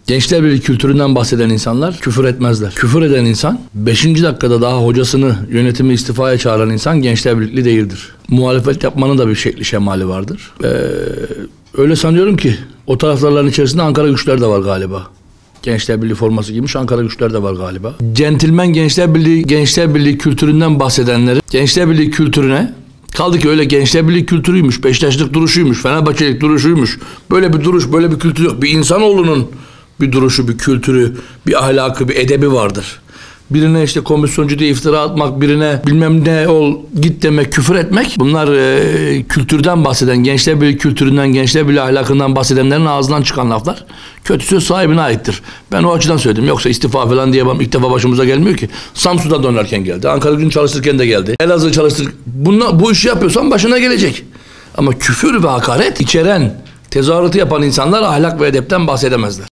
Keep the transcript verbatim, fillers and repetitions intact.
Gençler Birliği kültüründen bahseden insanlar küfür etmezler. Küfür eden insan, beşinci dakikada daha hocasını, yönetimi istifaya çağıran insan Gençler Birliği değildir. Muhalefet yapmanın da bir şekli şemali vardır. Ee, öyle sanıyorum ki o taraftarların içerisinde Ankara Güçler de var galiba. Gençler Birliği forması giymiş Ankara Güçler de var galiba. Centilmen Gençler Birliği, Gençler Birliği kültüründen bahsedenleri Gençler Birliği kültürüne, kaldı ki öyle Gençler Birliği kültürüymüş, Beşiktaşlık duruşuymuş, Fenerbahçelik duruşuymuş. Böyle bir duruş, böyle bir kültür yok. Bir insanoğlunun bir duruşu, bir kültürü, bir ahlakı, bir edebi vardır. Birine işte komisyoncu diye iftira atmak, birine bilmem ne ol git demek, küfür etmek. Bunlar e, kültürden bahseden, Gençler Birliği kültüründen, Gençler Birliği ahlakından bahsedenlerin ağzından çıkan laflar kötü söz sahibine aittir. Ben o açıdan söyledim. Yoksa istifa falan diye ilk defa başımıza gelmiyor ki. Samsun'da dönerken geldi. Ankara Gücü çalıştırırken de geldi. Elazığ çalıştır. Bunlar, bu işi yapıyorsan başına gelecek. Ama küfür ve hakaret içeren, tezahüratı yapan insanlar ahlak ve edepten bahsedemezler.